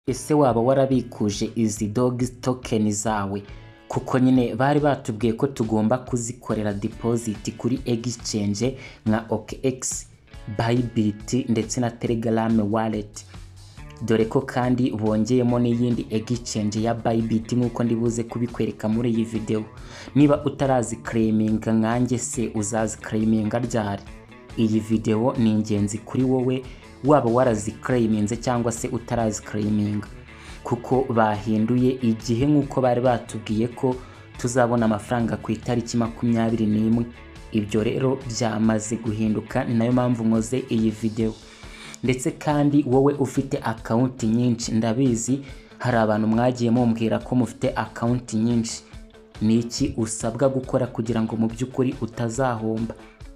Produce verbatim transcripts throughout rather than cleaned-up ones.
Ese waba warabikuje izi dogs token zawe? Kuko nyine bari batubwiye ko tugomba kuzikorera deposit kuri exchange nka O K X, Bybit ndetse na Telegram wallet. Dore ko kandi bongeyemo n'iyindi exchange ya Bybit nkuko ndibuze kubikwereka muri iyi video. Niba utarazi claiming nkanjye se uzazi claiming ryari? Iyi video ni ingenzi kuri wowe waba warazi claiminze cyangwa se utarazi claiming, kuko bahinduye igihe nkuko bari batubwiye ko tuzabona amafaranga ku itariki makumyabiri n'imwe. Ibyo rero byamaze guhinduka, ni nayo mpamvu nkoze iyi video. Ndetse kandi wowe ufite account nyinshi, ndabizi hari abantu mwagiye mumbwira ko mufite account nyinshi. Niki usabwa gukora kugira ngo mu by'ukuri utazahomba?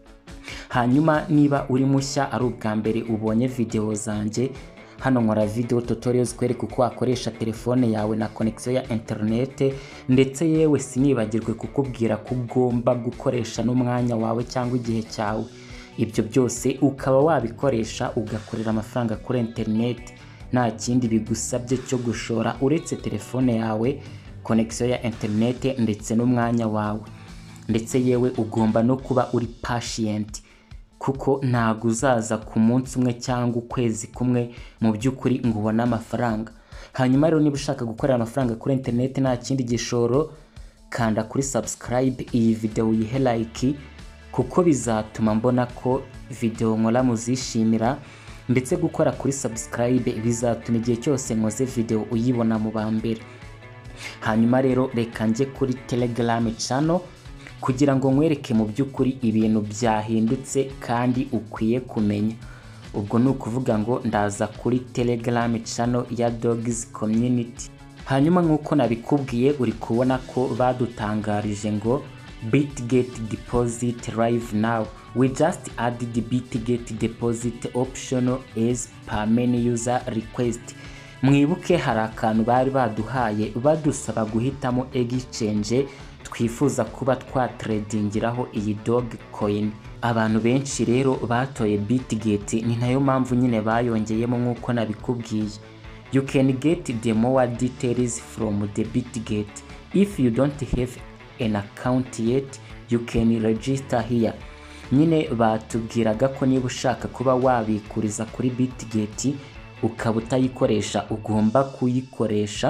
Hanyuma niba uri mushya ari ubwa mbere ubonye video zanjye, hano nkora video tutorials kwereka uko wakoresha telefone yawe na connection ya internet, ndetse yewe sinibagirwe kukubwira ko ugomba gukoresha n'umwanya wawe cyangwa igihe cyawe. Ibyo byose ukaba wabikoresha ugakorera amafaranga kuri internet, nta kindi bigusabye cyo gushora uretse telefone yawe, connection ya internet ndetse n'umwanya wawe. Ndetse yewe ugomba no kuba uri patient, kuko ntago uzaza ku munsi umwe cyangwa ukwezi kumwe mu by'ukuri ngo ubone amafaranga. Hanyuma rero niba ushaka gukorera amafaranga kuri internet nta kindi gishoro, kanda kuri subscribe, iyi video uyihe like, kuko bizatuma mbona ko video nkora muzishimira, ndetse gukora kuri subscribe bizatuma igihe cyose nkoze video uyibona mu bambere. Hanyuma rero reka nje kuri Telegram channel kugira ngo nkwereke mu by'ukuri ibintu byahindutse kandi ukwiye kumenya. Ubwo ni ukuvuga ngo ndaza kuri Telegram channel ya Dogs Community. Hanyuma nkuko nabikubwiye uri kubona ko badutangarije ngo Bitget deposit live now. We just added the Bitget deposit optional as per many user request. Mwibuke hari akantu bari baduhaye badusaba guhitamo exchange twifuza kuba twatradingiraho iyi dog coin. Abantu benshi rero batoye Bitget, ni nayo mpamvu nyine bayongeyemo nkuko nabikubwiye. You can get the more details from the Bitget. If you don't have an account yet, you can register here. Nyine batubwiraga ko niba ushaka kuba wabikuriza kuri Bitget ukaba utayikoresha, ugomba kuyikoresha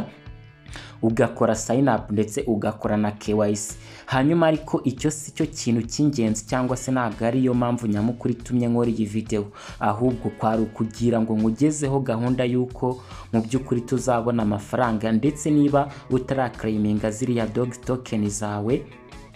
ugakora sign up ndetse ugakora na K Y C. Hanyuma ariko icyo si cyo kintu cy'ingenzi cyangwa se ntabwo ari yo mpamvu nyamukuru itumye nkora iyi video, ahubwo kwari ukugira ngo ngugezeho gahunda yuko mu by'ukuri tuzabona amafaranga, ndetse niba utaraklayminga ziriya dog token zawe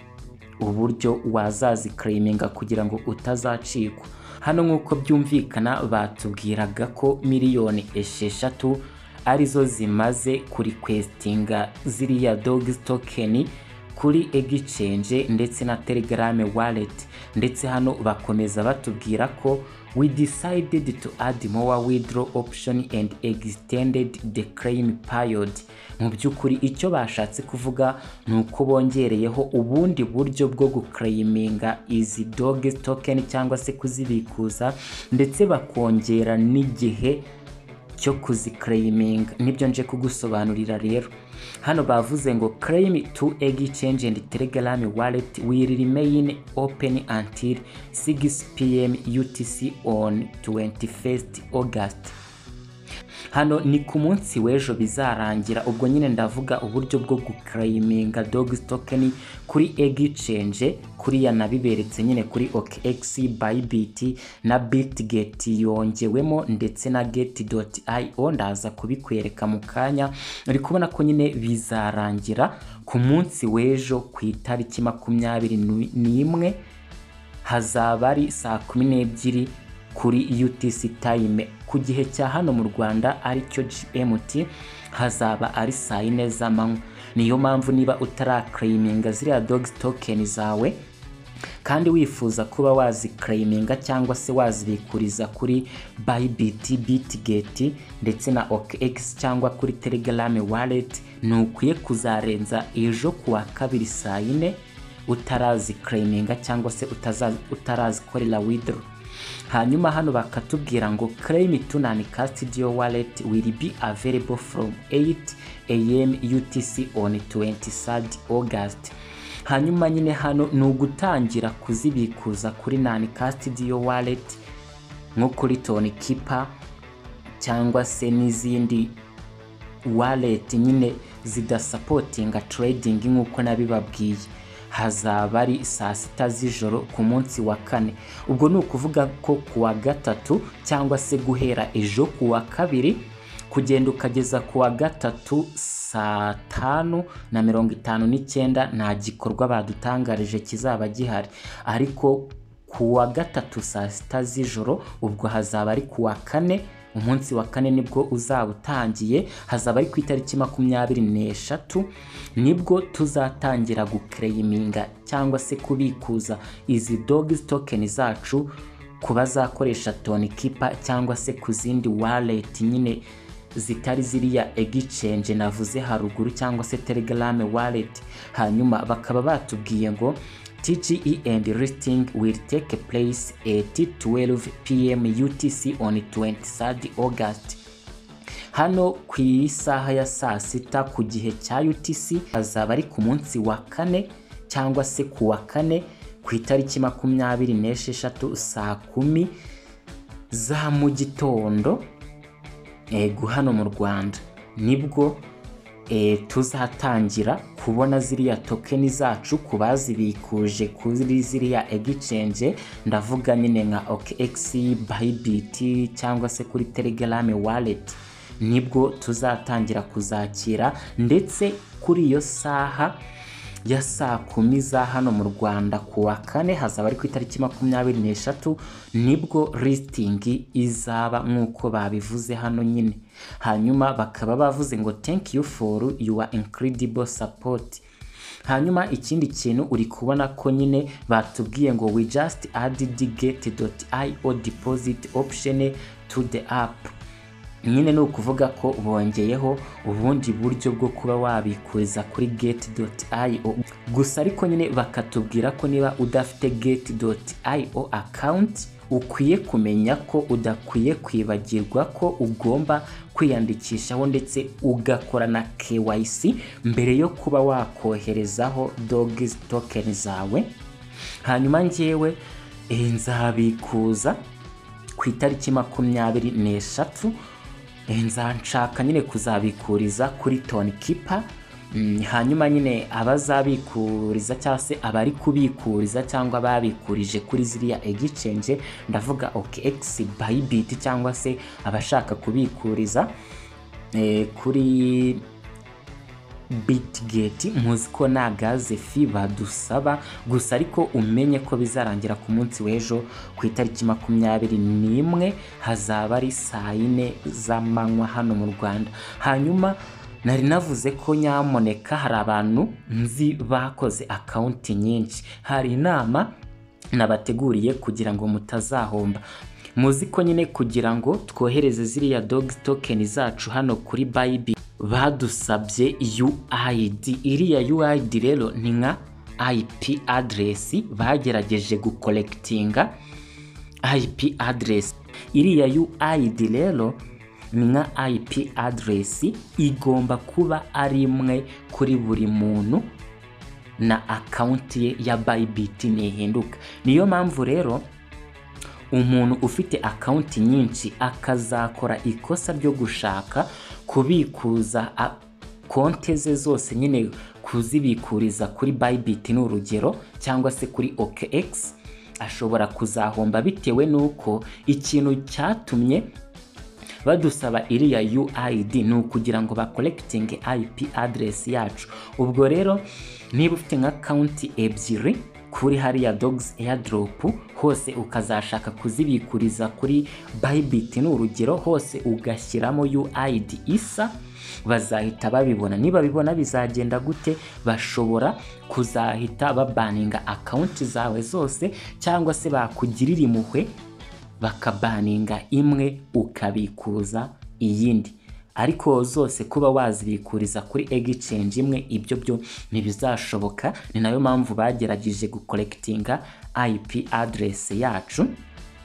uburyo wazazi claiminga kugira ngo utazacikwa. Hano nkuko byumvikana batubwiraga ko miliyoni esheshatu arizo zimaze kuri requestinga ziriya dogs token kuri exchange ndetse na Telegram wallet. Ndetse hano bakomeza batubwira ko we decided to add more withdraw option and extended the claim period. Mu by'ukuri icyo bashatse kuvuga nuko bongereyeho ubundi buryo bwo guclaiminga izi dogs token cyangwa se kuzibikuza, ndetse bakongera n'igihe cyo kuziclaiming. Nibyo nje kugusobanurira rero. Hano bavuze ngo claim to exchange and Telegram wallet will remain open until six p m U T C on twenty-first August. Hano ni ku munsi w'ejo bizarangira. Ubwo nyine ndavuga uburyo bwo guclaiminga dogs token kuri exchange kuri ya nabiberetse nyine kuri O K X, Bybit na Bitget yongewemo ndetse na get dot i o. ndaza kubikwereka mu kanya. Uri kubona ko nyine bizarangira ku munsi w'ejo ku itariki makumyabiri n'imwe, hazaba ari saa kumi n'ebyiri kuri U T C time. Ku gihe cya hano mu Rwanda ari cyo G M T hazaba ari saa yine z'amanywa. Niyo mpamvu niba utaraklayminga ziriya dogs token zawe kandi wifuza kuba waziclaiminga cyangwa se wazibikuriza kuri Bybit, Bitget ndetse na O K X cyangwa kuri Telegram wallet, nukwiye kuzarenza ejo kuwa kabiri saa yine utarazi claiminga cyangwa se utazazi utarazi korera withdraw. hanyuma hano bakatubwira ngo claim to non-custodial wallet will be available from eight a m U T C on twenty-third August. Hanyuma nyine hano ni ugutangira kuzibikuza kuri non-custodial wallet nko kuri Keeper cyangwa se n'izindi wallet nyine zidasupportinga trading nkuko nabibabwiye. Hazaba ari saa sita z'ijoro ku munsi wa kane. Ubwo ni ukuvuga ko kuwa gatatu cyangwa se guhera ejo kuwa kabiri kugenda ukageza kuwa gatatu saa tanu na mirongo itanu n'icyenda nta gikorwa badutangarije kizaba gihari, ariko kuwa gatatu saa sita z'ijoro ubwo hazaba ari kuwa kane. Umunsi wa kane nibwo uzaba utangiye, hazaba ari ku itariki makumyabiri n'eshatu nibwo tuzatangira guclaiminga cyangwa se kubikuza izi dogs token zacu kuba zakoresha Keeper cyangwa se ku zindi wallet nyine zitari ziriya exchange navuze haruguru cyangwa se Telegram wallet. Hanyuma bakaba batubwiye ngo T G E and listing will take place at twelve p m U T C on twenty-third August. Hano ku isaha ya saa sita ku gihe cya U T C azaba ari ku munsi wa kane cyangwa se ku wa kane ku itariki makumyabiri n'esheshatu saa kumi za mu gitondo ego hano mu Rwanda nibwo E, tuzatangira kubona ziriya token zacu kubazibikuje kuri ziriya exchange. Ndavuga nyine nka O K X, Bybit cyangwa se kuri Telegram wallet. Nibwo tuzatangira kuzakira, ndetse kuri iyo saha ya saa kumi za hano mu Rwanda kuwa kane hazaba ari ku itariki makumyabiri n'eshatu nibwo listing izaba nkuko babivuze hano nyine. Hanyuma bakaba bavuze ngo thank you for your incredible support. Hanyuma ikindi kintu uri kubona ko nyine batubwiye ngo we just added get dot i o deposit option to the app. Nyine ni ukuvuga ko bongeyeho ubundi buryo bwo kuba wabikuza kuri get dot i o. Gusa ariko nyine bakatubwira ko niba udafite get dot i o account ukwiye kumenya ko udakwiye kwibagirwa ko ugomba kwiyandikishaho ndetse ugakora na K Y C mbere yo kuba wakoherezaho dogs token zawe. Hanyuma ngewe nzabikuza ku itariki makumyabiri n'eshatu. Nzanshaka nyine kuzabikuriza kuri Keeper. Mm, hanyuma nyine abazabikuriza cyangwa se abari kubikuriza cyangwa babikurije kuri ziriya exchange, ndavuga O K X, Bybit cyangwa se abashaka kubikuriza e, kuri Bitgate, muzi ko na gaze fi badusaba. Gusa ariko umenye ko bizarangira ku munsi w'ejo ku itariki makumyabiri n'imwe hazaba ari saa yine z'amanywa hano mu Rwanda. Hanyuma nari navuze ko nyamoneka hari abantu nzi bakoze account nyinshi, hari inama nabateguriye kugira ngo mutazahomba. Muzi ko nyine kugira ngo twohereze ziriya dogs token zacu hano kuri Bybit badusabye U I D. Iriya U I D rero ni nka I P address, bagerageje gucollectinga I P address. Iriya U I D rero ni nka I P address, igomba kuba ari imwe kuri buri muntu na account ye ya Bybit nihinduka. Niyo mpamvu rero umuntu ufite account nyinshi akazakora ikosa ryo gushaka kubikuza konte ze zose nyine kuzibikuriza kuri Bybit n'urugero cyangwa se kuri O K X, ashobora kuzahomba bitewe nuko ikintu cyatumye badusaba iriya U I D ni ukugira ngo bacollecting I P address yacu. Ubwo rero niba ufite nka account ebyiri kuri hariya dogs airdrop hose ukazashaka kuzibikuriza kuri Bybit n'urugero, hose ugashyiramo U I D isa, bazahita babibona. Niba bibona bizagenda gute? Bashobora kuzahita babaninga account zawe zose, cyangwa se bakugirira impuhwe bakabaninga imwe ukabikuza iyindi. Ariko zose kuba wazibikuriza kuri exchange imwe, ibyo byo ntibizashoboka. Ni nayo mpamvu bagerageje gucollectinga I P address yacu.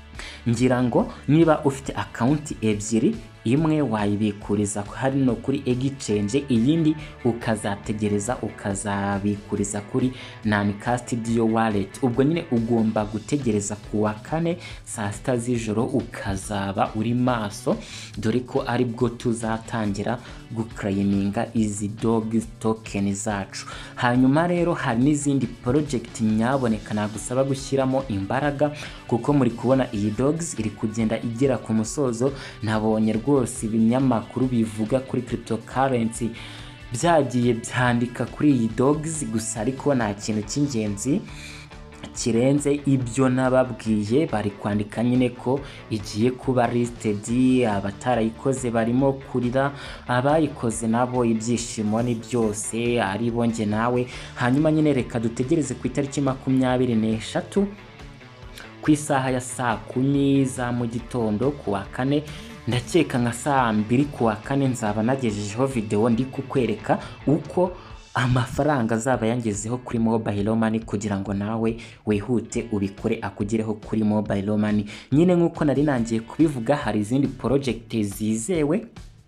ngira ngo niba ufite account ebyiri imwe wayibikuriza hano kuri exchange iyindi ukazategereza ukazabikuriza kuri non custodial wallet. Ubwo nyine ugomba gutegereza kuwa kane saa sita z'ijoro ukazaba uri maso, dore ko ari bwo tuzatangira guclaiminga izi dogs token zacu. Hanyuma rero hari n'izindi project nyaboneka nagusaba gushyiramo imbaraga, kuko muri kubona iyi dogs iri kugenda igera ku musozo. Nabonye rwose ibinyamakuru bivuga kuri cryptocurrency byagiye byandika kuri iyi dogs, gusa ariko nta kintu cy'ingenzi kirenze ibyo nababwiye. Bari kwandika nyine ko igiye kuba listed, abatarayikoze barimo kurira, abayikoze nabo ibyishimo ni byose ari bonge nawe. Hanyuma nyine reka dutegereze ku itariki makumyabiri n'eshatu ku isaha ya saa kumi za mu gitondo kuwa kane, ndakeka nka saa mbiri kuwa kane nzaba nagejejeho video ndi kukwereka uko amafaranga azaba yangezeho kuri mobile money, kugira ngo nawe wihute ubikore akugireho kuri mobile money. Nyine nkuko nari nangiye kubivuga, hari izindi project zizewe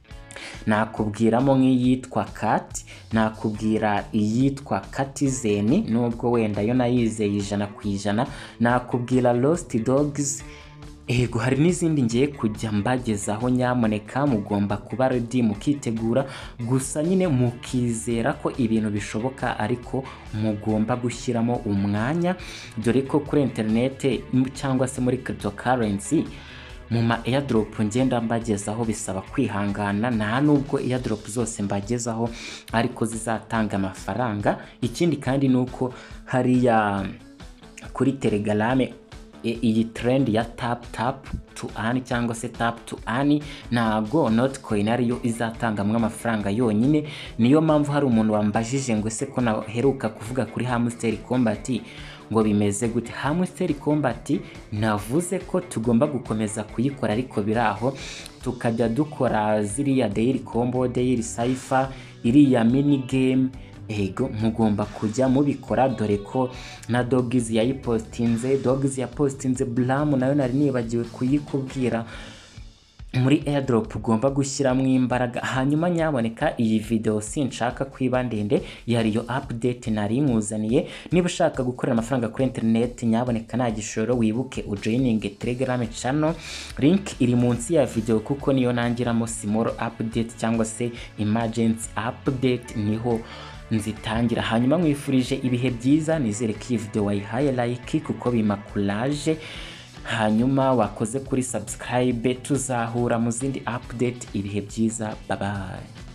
nakubwiramo nk'iyitwa Cat, nakubwira iyitwa Catizen nubwo wenda yo nayizeye ijana ku ijana, nakubwira Lost Dogs. Ego hari n'izindi ngiye kujya mbagezaho, nyamuneka mugomba kuba ready mukitegura, gusa nyine mukizera ko ibintu bishoboka, ariko mugomba gushyiramo umwanya, dore ko kuri internet cyangwa se muri cryptocurrency mu ma airdrop ngenda mbagezaho bisaba kwihangana, nta nubwo airdrop zose mbagezaho ariko zizatanga amafaranga. Ikindi kandi nuko hariya kuri Telegram iyi trend ya tap tap to earn cyangwa se tap to earn nago not coin ariyo izatangamwe amafaranga yonyine. Niyo mpamvu hari umuntu wambajije ngo se ko naheruka kuvuga kuri hamster combat ngo bimeze gute. Hamster combat navuze ko tugomba gukomeza kuyikora, ariko biraho tukajya dukora ziriya daily combo, daily cipher, iriya mini game. Ego mugomba kujya mubikora, dore ko na dogs yayipostinze, dogs yapostinze Blam nayo nari nibagiwe kuyikubwira. Muri airdrop ugomba gushyiramo imbaraga. Hanyuma nyamuneka iyi video sinshaka kwiba ndende, yariyo update nari nkuzaniye. Niba ushaka gukorera amafaranga kuri internet, nyamuneka nta gishoro wibuke ujoining Telegram channel, link iri munsi ya video, kuko niyo nangiramo small update cyangwa se emergency update, niho nzitangira. Hanyuma mwifurije ibihe byiza, nizere ko iyi video wayihaye like kuko bima courage. Hanyuma wakoze kuri subscribe, tuzahura mu zindi update. Ibihe byiza, bye bye.